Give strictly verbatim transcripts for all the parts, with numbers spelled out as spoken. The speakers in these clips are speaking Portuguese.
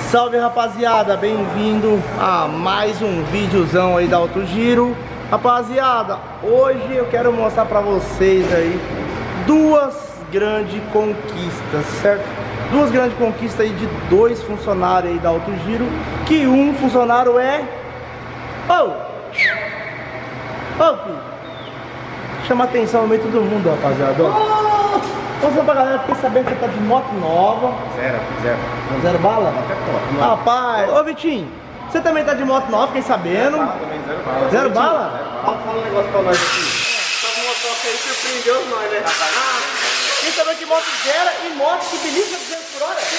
Salve, rapaziada, bem-vindo a mais um videozão aí da Auto Giro. Rapaziada, hoje eu quero mostrar pra vocês aí duas grandes conquistas, certo? Duas grandes conquistas aí de dois funcionários aí da Auto Giro. Que um funcionário é... Oh! Oh, filho! Chama atenção no meio de todo mundo, rapaziada. Oh! Então, só pra galera, fiquei sabendo que você tá de moto nova. Zero, zero. Zero bala? Até top. Rapaz, ô Vitinho, você também tá de moto nova, fiquei sabendo. Zero bala também, zero bala. Zero bala? Fala, fala um negócio pra nós aqui. Essa moto aí surpreendeu nós, né? Ah, quem sabe que moto zero e moto que belisca duzentos por hora?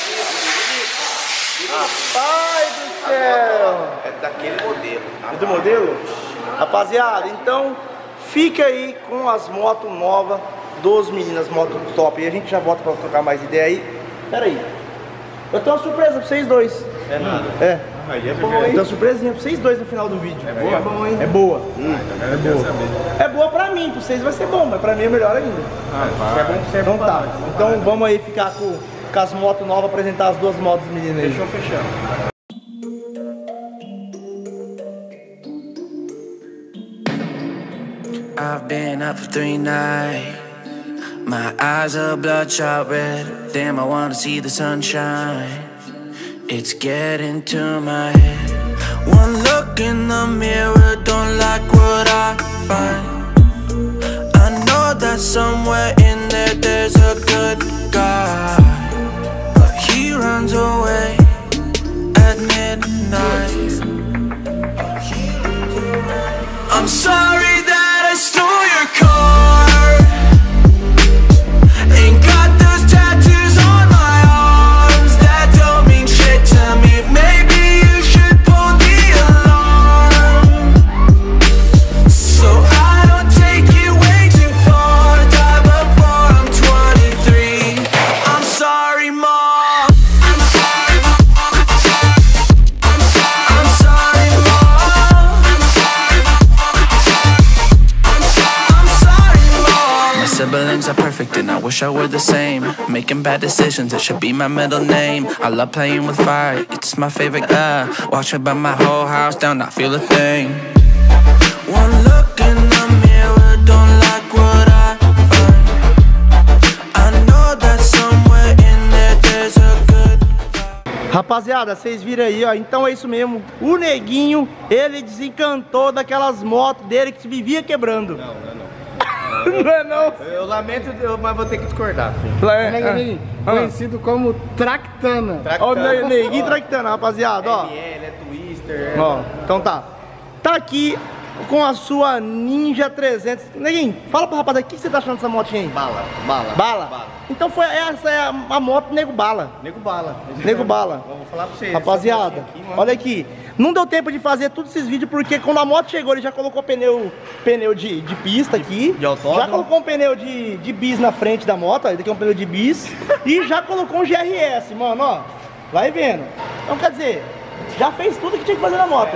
Rapaz do céu! É daquele modelo. É do modelo? Rapaziada, então fica aí com as motos novas dos meninas, moto top. E a gente já volta pra trocar mais ideia aí. Pera aí, eu tenho uma surpresa pra vocês dois. É nada. É. Aí é bom, Eu hein? tenho uma surpresinha pra vocês dois no final do vídeo. É boa? É bom, hein? É boa. Hum, É boa. É boa pra mim, pra vocês vai ser bom, mas pra mim é melhor ainda. Ah, vai. É bom que você é Então bom tá. pra nós. Então vamos aí ficar com, com as motos novas, apresentar as duas motos dos meninos aí. Fechou, fechando. I've been up for three nights. My eyes are bloodshot red. Damn, I wanna see the sunshine. It's getting to my head. One look in the mirror, don't like what I find. I know that somewhere in there there's a good guy, but he runs away at midnight. I'm sorry that I stole your car. Ain't got those tattoos on my arms that don't mean shit to me. Maybe you should pull the alarm, so I don't take it way too far. Die before I'm twenty-three. I'm sorry, Mom. I'm sorry, Mom. I'm sorry, I'm sorry, Mom. I'm sorry, I'm sorry, Mom. My siblings are perfect and I wish I were the same. Making bad decisions, it should be my middle name. I love playing with fire, it's my favorite. Uh, watch it burn my whole house down, not feel a thing. One look in the mirror, don't like what I find. I know that somewhere in there there's a good guy. Rapaziada, vocês viram aí, ó. Então é isso mesmo. O Neguinho, ele desencantou daquelas motos dele que vivia quebrando. Não, não é não. Não é não? Eu lamento, mas vou ter que discordar, filho. É, Neguinho, ah. conhecido como Tractana. Ó, o Ne- Neguinho tractando, rapaziada, ó. M L, é Twister. é- Ó, então tá. Tá aqui com a sua Ninja trezentos. Neguinho, fala pra rapaziada, o que você tá achando dessa motinha aí? Bala, bala. Bala? Bala. Então foi, essa é a, a moto Nego Bala. Nego bala. Nego Bala. Vou falar pra vocês. Rapaziada, essa motinha aqui, olha aqui. Não deu tempo de fazer todos esses vídeos porque quando a moto chegou ele já colocou pneu, pneu de, de pista aqui. De autódromo. Já colocou um pneu de, de bis na frente da moto. Ó, esse aqui é um pneu de bis. E já colocou um G R S, mano, ó. Vai vendo. Então quer dizer, já fez tudo que tinha que fazer na moto.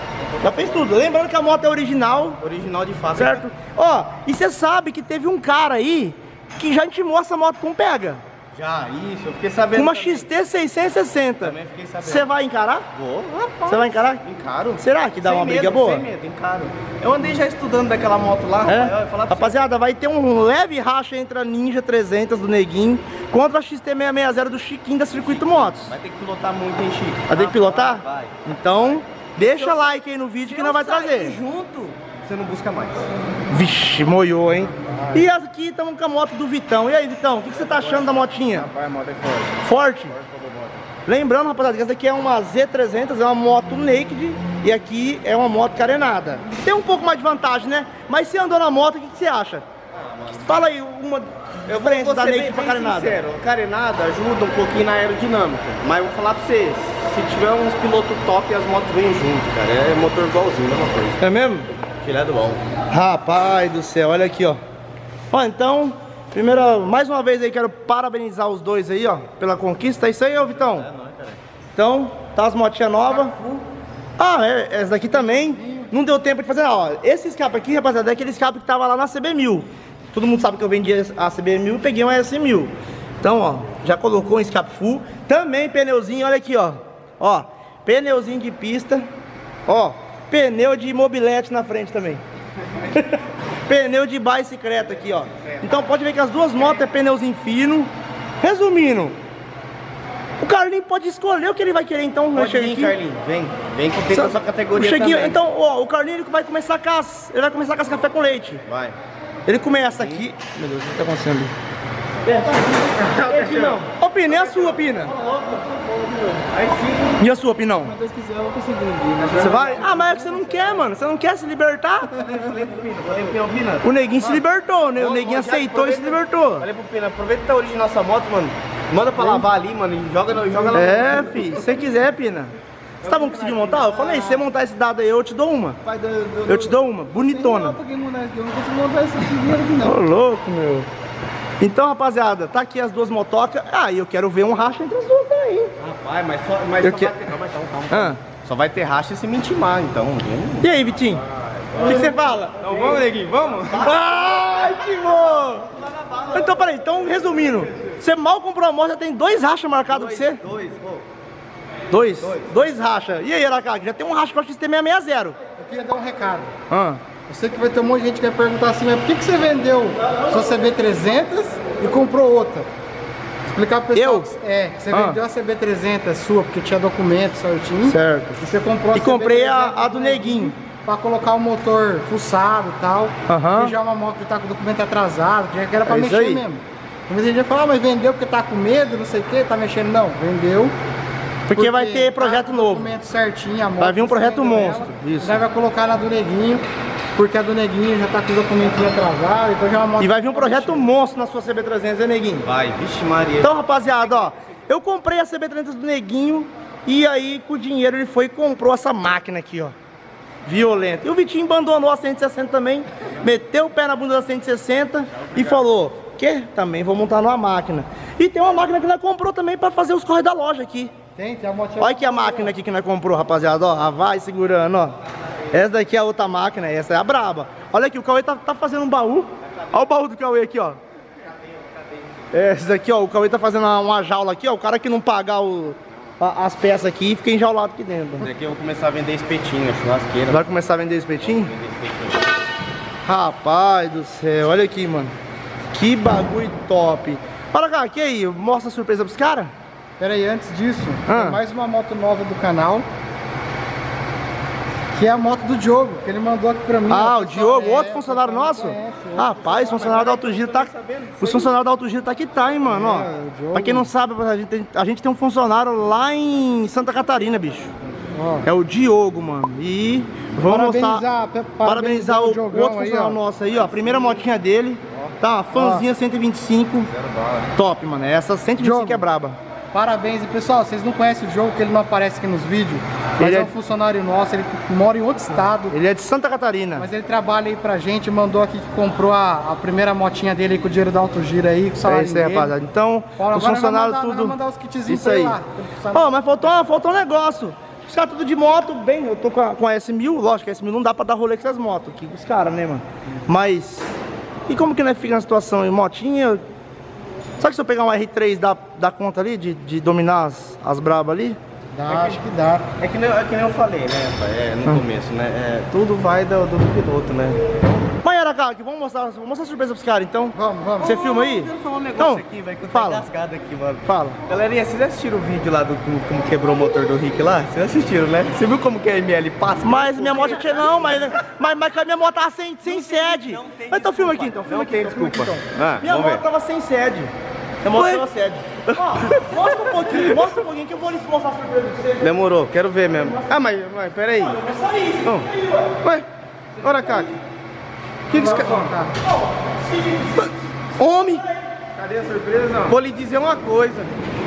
Já fez tudo. Lembrando que a moto é original, Original de fábrica. certo? Ó, e você sabe que teve um cara aí que já intimou essa moto com pega. Já, isso, eu fiquei sabendo. Com uma também. X T seiscentos e sessenta. Também fiquei sabendo. Você vai encarar? Vou, rapaz. Você vai encarar? Encaro. Será que dá Sem uma medo, briga boa? Sem medo, encaro. Eu andei já estudando daquela moto lá, É? rapaz. Eu ia falar pra Rapaziada, vai ter um leve racha entre a Ninja trezentos do Neguinho contra a X T seiscentos e sessenta do Chiquinho da Circuito Motos. você. Vai ter que pilotar muito, hein, Chico? Vai ter que pilotar? Vai. Então, deixa like aí no vídeo que nós vai trazer. junto, você não busca mais. Vixe, moiou, hein? E aqui estamos com a moto do Vitão. E aí, Vitão, o que que você tá achando da motinha? Rapaz, a moto é forte. Forte? Lembrando, rapaziada, que essa aqui é uma Z trezentos, é uma moto naked e aqui é uma moto carenada. Tem um pouco mais de vantagem, né? Mas se andou na moto, o que que você acha? Fala aí uma Eu vou, diferença vou da ser naked bem, pra bem carenada. sincero, a carenada ajuda um pouquinho na aerodinâmica, mas eu vou falar pra vocês, se tiver uns pilotos top, as motos vêm junto, cara, é motor igualzinho, mesma coisa. É mesmo? Filé do bom. Rapaz do céu, olha aqui, ó. Ó, então, primeira, mais uma vez aí, quero parabenizar os dois aí, ó, pela conquista. É isso aí, ô Vitão? É nóis, cara. Então, tá as motinhas novas. Ah, é, essa daqui também. Não deu tempo de fazer nada. Ó, esse escape aqui, rapaziada, é aquele escape que tava lá na C B mil. Todo mundo sabe que eu vendi a C B mil e peguei uma S mil. Então, ó, já colocou um escape full. Também pneuzinho, olha aqui, ó. Ó, pneuzinho de pista. Ó, pneu de mobilete na frente também. Pneu de bicicleta aqui, ó. Então pode ver que as duas motos é pneuzinho fino. Resumindo, o Carlinho pode escolher o que ele vai querer, então. Pode vir, Carlinho, vem. Vem que tem a sua categoria também. Então, ó, o Carlinho ele vai começar com as, ele vai começar com as café com leite. Vai. Ele começa aqui. Meu Deus, o que tá acontecendo ali? É, Pinão. Ô, Pina, e a sua, Pina? Aí sim. E a sua, Pinão? Se Deus quiser, eu vou conseguir um dia. Você vai? Ah, mas é que você não quer, mano. Você não quer se libertar? O neguinho se libertou, né? O neguinho aceitou e se libertou. Olha pro Pina, aproveita que tá origem nossa moto, mano. Manda pra lavar ali, mano, e joga, no, joga lá. É, fi, se você quiser, Pina. Você tá bom conseguindo montar? Eu falei, se você montar esse dado aí, eu te dou uma. Eu te dou uma, bonitona. Eu não consigo montar esse dinheiro aqui, não. Ô, louco, meu. Então, rapaziada, tá aqui as duas motocas. Ah, e eu quero ver um racha entre as duas aí. Rapaz, mas só, mas Eu só que- vai ter... Calma, calma, calma. Ah. Só vai ter racha se me intimar, então. E aí, Vitinho? O que que você fala? Então vamos, neguinho, vamos? Ai, que bom! Então, peraí, então resumindo, você mal comprou a moto, já tem dois rachas marcados pra você? Dois, pô. Dois? Dois rachas. E aí, Aracaki, já tem um racha com a X T seiscentos e sessenta. Eu queria dar um recado. Ah. Eu sei que vai ter um monte de gente que vai perguntar assim, mas por que, que você vendeu sua C B trezentos e comprou outra? Explicar pro pessoal. Eu? que- É, que você Ah. vendeu a C B trezentos sua porque tinha documento certinho. Certo. E você comprou a E comprei a, C B trezentos a do neguinho. pra colocar o motor fuçado e tal. Aham. Que já é uma moto que tá com o documento atrasado, que já que era pra É isso mexer aí. mesmo. Muita gente vai falar, ah, mas vendeu porque tá com medo, não sei o que, tá mexendo. Não, vendeu. Porque vai ter projeto tá com o novo. documento certinho, a moto. Vai vir um você projeto vendeu monstro, ela, isso. Daí vai colocar na do neguinho, porque a do neguinho já tá com o documentinho atrasado, então já é uma moto. E vai vir um que projeto mexer. monstro na sua C B trezentos, hein, neguinho? Vai, vixe Maria. Então, rapaziada, ó, eu comprei a C B trezentos do neguinho e aí com o dinheiro ele foi e comprou essa máquina aqui, ó. Violenta. E o Vitinho abandonou a cento e sessenta também, meteu o pé na bunda da cento e sessenta e falou, que também vou montar numa máquina. E tem uma máquina que nós comprou também pra fazer os correios da loja aqui. Tem, tem a motinha. Olha aqui a máquina aqui que nós comprou, rapaziada, ó, a vai segurando, ó. Essa daqui é a outra máquina, essa é a braba. Olha aqui, o Cauê tá, tá fazendo um baú. Olha o baú do Cauê aqui, ó. É, esse daqui, ó, o Cauê tá fazendo uma, uma jaula aqui, ó. O cara que não pagar o, a- as peças aqui fica enjaulado aqui dentro. Esse aqui eu vou começar a vender espetinho, churrasqueira. Vai começar a vender espetinho? Vender espetinho. Rapaz do céu, olha aqui, mano. Que bagulho top. Olha cá, que aí? Mostra a surpresa pros caras? Pera aí, antes disso, Ah. tem mais uma moto nova do canal. Que é a moto do Diogo, que ele mandou aqui pra mim. Ah, ó, o pessoal. Diogo, É, outro funcionário pessoal nosso? conhece, outro Rapaz, funcionário da Alto Giro tá. Os funcionários da Alto Giro tá que tá, hein, mano, ó. É, o Diogo. Pra quem não sabe, a gente, tem, a gente tem um funcionário lá em Santa Catarina, bicho. Ó. É o Diogo, mano. E vamos Parabenizar, mostrar. pa- Parabenizar o, o o Diogão outro aí, funcionário ó. nosso aí, ó. A primeira motinha dele. Tá, uma fanzinha cento e vinte e cinco. Top, mano. Essa cento e vinte e cinco Diogo. é braba. Parabéns. E pessoal, vocês não conhecem o Diogo, que ele não aparece aqui nos vídeos. Mas Ele é é- um funcionário nosso, ele mora em outro estado. Ele é de Santa Catarina. Mas ele trabalha aí pra gente, mandou aqui que comprou a, a primeira motinha dele aí com o dinheiro da Alto Giro aí, com o É salário isso aí, dele. rapaziada. Então, Agora os vai funcionários mandar- tudo. vai mandar os kitzinhos Isso pra ele aí. lá, pra ele funcionar. Ó, mas faltou, faltou um negócio. Os caras tudo de moto, bem, eu tô com a, com a S mil, lógico que a S mil não dá pra dar rolê com essas motos aqui, os caras, né, mano? Mas, e como que nós fica na situação? Em motinha, será que se eu pegar um R três dá, dá conta ali de, de dominar as, as brabas ali? Dá, acho que dá. É que, nem, é que nem eu falei, né, pai? É, no começo, né? É, tudo vai do, do piloto, né? Mas, Aracaki, vamos mostrar, vamos mostrar a surpresa pros caras, então? Vamos, vamos. Você filma aí? Eu quero falar um negócio Então, aqui, vai, que eu tô fala. engasgado aqui, mano. Fala. Galerinha, vocês assistiram o vídeo lá do como, como quebrou o motor do Rick lá? Vocês assistiram, né? Você viu como que a M L passa? Mas minha moto tinha. Não, mas, mas, mas a minha moto tava sem, sem sede. Mas então filma aqui, então. Filma Não aqui, tem então, filma desculpa. aqui, então. Ah, Minha vamos moto ver. tava sem sede. Minha moto tava sede. Ó, mostra um pouquinho, mostra um pouquinho que eu vou lhe mostrar a surpresa pra você. Demorou, quero ver mesmo. Ah, mas, mas peraí. Eu vou sair. Oh. Ué, ora, Caco. Que que esse cara... Homem! Cadê a surpresa, não? Vou lhe dizer uma coisa.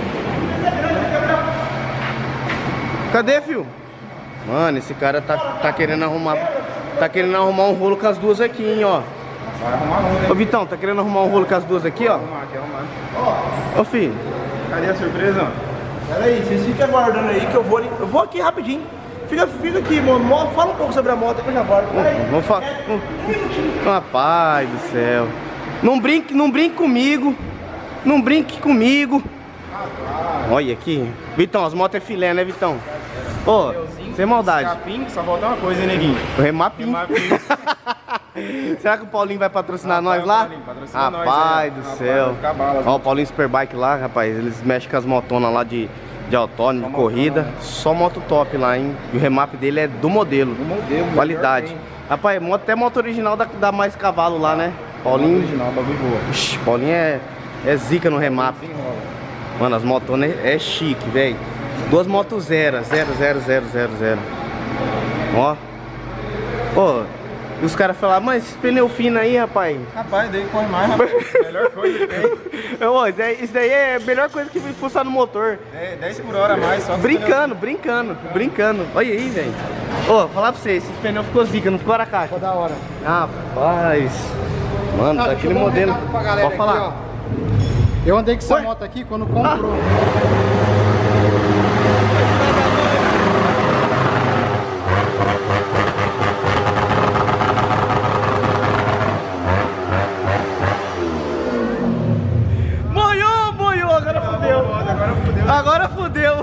Cadê, fio? Mano, esse cara tá, tá querendo arrumar. Tá querendo arrumar um rolo com as duas aqui, hein, ó. Vai arrumar não, Ô Vitão, tá querendo arrumar um rolo com as duas aqui, ó? arrumar, quer arrumar. Ô filho, Cadê a surpresa? Pera aí, vocês ficam aguardando aí que eu vou ali. Eu vou aqui rapidinho. Fica, fica aqui, mano. Mo- Fala um pouco sobre a moto que eu já volto. Pera aí. vamos falar. Rapaz do céu. Não brinque, não brinque comigo. Não brinque comigo. Olha aqui. Vitão, as motos é filé, né, Vitão? Ô, sem maldade. Capim, só falta uma coisa, hein, neguinho? O remapinho. Remapinho. Será que o Paulinho vai patrocinar Rapaz, nós lá? Paulinho, patrocina nós, Rapaz é. do Rapaz, céu. vai ficar bala, Ó, o Paulinho Superbike lá, rapaz. Eles mexem com as motonas lá de, de autônomo, de Só corrida. motona. Só moto top lá, hein? E o remap dele é do modelo. Do modelo, Qualidade. melhor Rapaz, moto, até moto original dá, dá mais cavalo lá, né? Paulinho. Original, bagulho boa. Ixi, Paulinho é, é zica no remap. Desenrola. Mano, as motonas é, é chique, velho. Duas motos zero, zero, zero, zero, zero, zero. Ó. Ó. E os caras falaram, mas esse pneu fino aí, rapaz. Rapaz, daí corre mais, rapaz. Melhor coisa que tem. Ô, isso daí- isso daí é a melhor coisa que funciona no motor. É, dez por hora a mais, só que Brincando, brincando, brincando. Olha aí, velho. Ô, falar pra vocês, esse pneu ficou zica, não ficou, Aracaca? Ficou da hora. Rapaz. Mano, Ah, tá deixa aquele eu dar um modelo. recado pra galera Pode falar. aqui, ó. Eu andei com essa Ué? moto aqui quando comprou. Moiou, moiou, agora fudeu. Agora fudeu. Agora fudeu.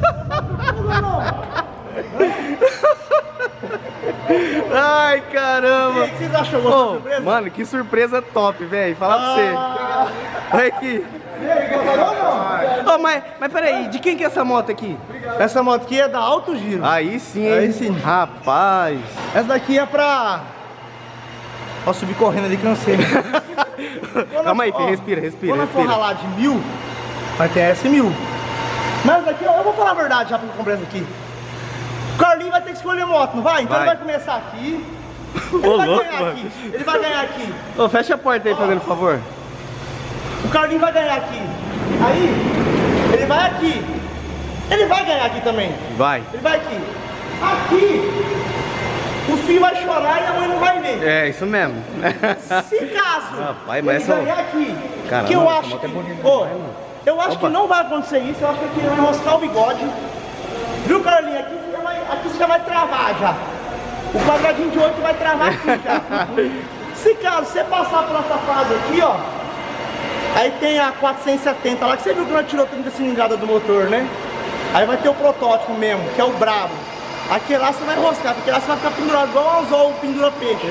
Ai, caramba. E aí, o que vocês acham? Gostou da Ô, surpresa? mano, que surpresa top, velho. Falar pra você. Olha aqui. Ô, mas, mas peraí, de quem que é essa moto aqui? Essa moto aqui é da Alto Giro. Aí sim, hein? Aí sim. Rapaz. Essa daqui é pra... Ó, subir correndo ali, cansei. Calma aí, Ó, filho, respira, respira, Quando eu for respira. ralar de mil, vai ter S mil. Mas daqui, ó, eu vou falar a verdade já porque eu comprei essa aqui. O Carlinho vai ter que escolher moto, não vai? Então Vai. ele vai começar aqui. Ô, Ele vai louco, ganhar mano. aqui. Ele vai ganhar aqui. Ô, fecha a porta aí, fazendo favor. O Carlinho vai ganhar aqui. Aí, ele vai aqui. Ele vai ganhar aqui também. Vai. Ele vai aqui. Aqui, o filho vai chorar e a mãe não vai ver. É, isso mesmo. Se caso Rapaz, mas ele essa- ganhar aqui, Caramba, que eu essa acho moto que, é bonita Ô, demais, mano. eu acho Opa. que não vai acontecer isso, eu acho que aqui ele vai enroscar o bigode. Viu, Carlinhos? Aqui você já vai, aqui você já vai travar já. O quadradinho de oito vai travar aqui já. Se caso você passar por essa fase aqui, ó, aí tem a quatrocentos e setenta lá, que você viu que nós tirou trinta cilindradas do motor, né? Aí vai ter o protótipo mesmo, que é o brabo. Aqui lá você vai enroscar, porque lá você vai ficar pendurado igual um anzol pendura peixe.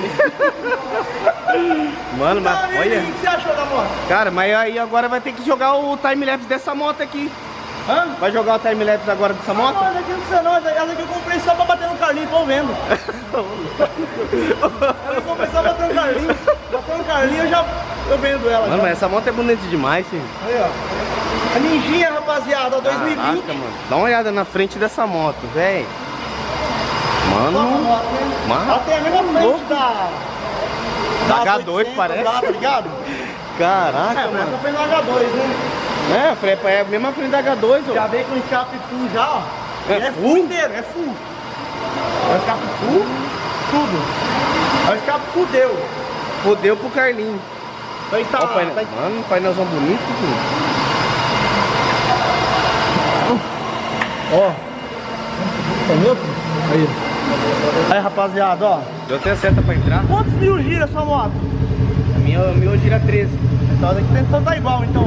Mano, mas Cara, e aí, olha. o que você achou da moto? Cara, mas aí agora vai ter que jogar o time-lapse dessa moto aqui. Hã? Vai jogar o time-lapse agora dessa moto? Não, essa aqui não precisa não, essa aqui eu comprei só pra bater no Carlinho, tô vendo. Eu comprei só pra bater no Carlinho. Bater no Carlinho eu já eu vendo ela. Mano, já. mas essa moto é bonita demais, filho. Aí, ó. A Ninjinha, rapaziada, ó, dois mil e vinte. Caraca, mano. Dá uma olhada na frente dessa moto, velho. Nova Mano. moto, né? Mano. Ela tem a mesma frente Louco. da... Da das H dois, oitocentos parece. Lá, tá ligado? Caraca, É, mas eu mano. comprei no H dois, né? É, Frepa, é a mesma frente da H dois, Já ó. veio com escape full já, ó. É é full? full inteiro, é full. É o escape full, tudo. É o escape full deu. Fodeu pro Carlinho. Aí tá, Ó, o painel. tá Mano, painelzão bonito, filho. Ó. Entendeu? Aí. Aí, rapaziada, ó. Deu até seta pra entrar. Quantos mil gira essa moto? A minha, a minha hoje gira treze. Então, daqui então tá igual, então.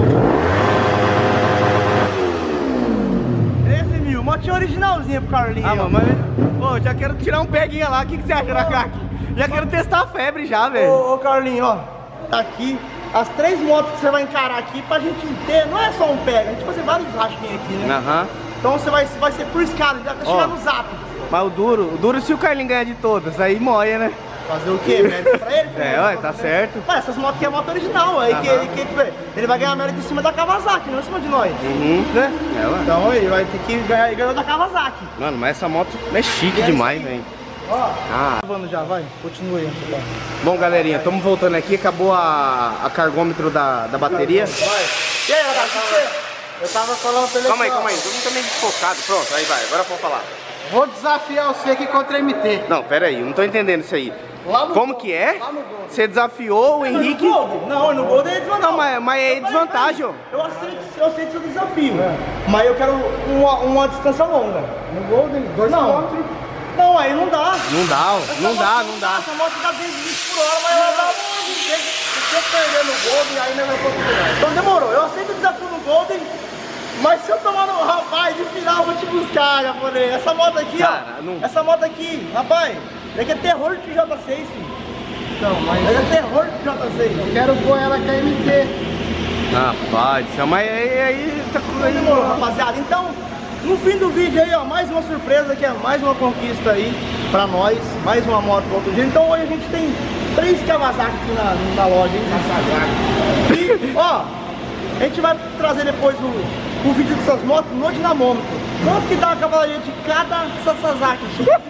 treze mil. Motinha originalzinha pro Carlinho. Ah, ó. mano, mas... Ô, já quero tirar um peguinha lá. O que, que você acha, Aracaque? Já quero testar a febre já, velho. Ô, ô, Carlinho, ó. Tá aqui. As três motos que você vai encarar aqui pra gente ter, não é só um pega, a gente vai fazer vários rachos aqui, né? Aham. Então você vai, vai ser por escala, até chegar no zap. Mas o duro, o duro se o Carlinho ganhar de todas, aí moia, né? Fazer o quê? Mérito pra ele? É, ué, tá certo. Ué, essas motos aqui é moto original, aí que, Aham. ele, que, que- ele vai ganhar mérito em cima da Kawasaki, não em cima de nós. Uhum. Né? É, ué. Então ele vai ter que ganhar, ele ganhou da Kawasaki. Mano, mas essa moto é chique E é demais, isso aí. velho. Ó, Ah. gravando já, vai, continue aí. Vai. Bom, galerinha, estamos voltando aqui. Acabou a, a cargômetro da, da bateria. E aí, galera, o que você... Eu tava falando pra ele Calma aí, aqui, ó, calma aí. Todo mundo tá meio desfocado. Pronto, aí vai. Agora vamos falar. Vou desafiar você aqui contra M T. Não, pera aí. Eu não tô entendendo isso aí. Lá no Como Gol, que é? lá no Gol. Você desafiou o Henrique? No Gold? Não, no Gold é desvantagem. Não, mas, mas é desvantagem, ó. Eu aceito, eu aceito seu desafio, mas eu quero uma, uma distância longa. No Golden, dois Não, quilômetros. não, aí não dá. Não dá, ó. Essa Não moto dá, não dá. Essa moto dá duzentos e vinte por hora, mas ela dá um... Se você perder no Golden, aí não vai conseguir. Então demorou, eu aceito o desafio no Golden, Mas se eu tomar no rapaz, de final eu vou te buscar, japonês. Essa moto aqui, Cara, ó. não- Essa moto aqui, rapaz, daqui é terror de J seis, filho. Então, mas Daqui é terror de J seis. eu quero pôr ela com a M T. Rapaz do céu, mas aí, aí tá com Aí, demorou, rapaziada. Então, no fim do vídeo aí, ó, mais uma surpresa, que é mais uma conquista aí pra nós. Mais uma moto pro outro dia. Então hoje a gente tem três Kawasaki aqui na, na loja, hein? E, ó, a gente vai trazer depois o, o vídeo dessas motos no dinamômetro. Quanto que dá a cavalaria de cada Sasazaki?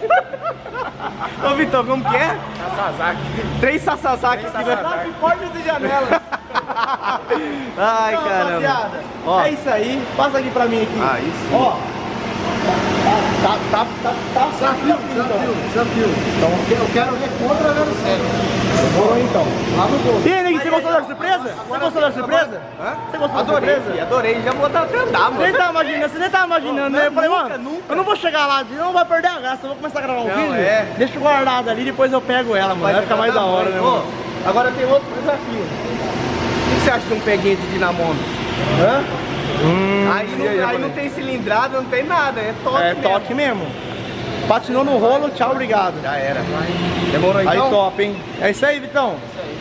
Ô Vitão, como que é? Sasaki. Três Sasazaki aqui, né? Sasaki, portas e janelas. Ai, Então, caramba. rapaziada, Ó. é isso aí. Passa aqui pra mim aqui. Aí sim. Ó. Tá, tá, tá, tá. Desafio, desafio, desafio. Então eu quero ver contra a zero sete. Demorou então. Lá no gol. E aí, Neguinho, você gostou da surpresa? Você gostou da surpresa? Hã? Você gostou da Adorei, surpresa? filho, adorei. Já vou dar até andar, Você nem mano. tava imaginando, você nem tava imaginando, né? Eu falei, Nunca, mano, nunca. eu não vou chegar lá, não vai perder a graça, eu vou começar a gravar um Não, vídeo. é. Deixa guardado ali, depois eu pego ela, mano. Vai ficar mais da hora, né, Ô, mano? agora tem outro desafio. O que você acha de um peguinho de dinamômetro? Hã? Aí, e não, aí, aí japonês? não tem cilindrada, não tem nada, é toque É mesmo. toque mesmo. Patinou no rolo, tchau, obrigado. Já era. Demorou então? Aí top, hein? É isso aí, Vitão?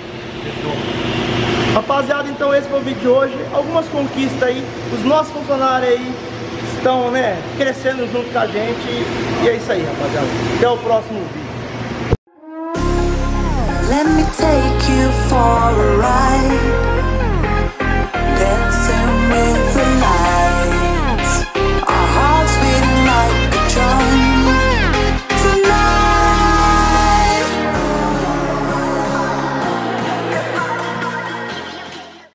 Rapaziada, então esse foi o vídeo de hoje. Algumas conquistas aí. Os nossos funcionários aí estão, né, crescendo junto com a gente. E é isso aí, rapaziada. Até o próximo vídeo. Let me take you for a ride.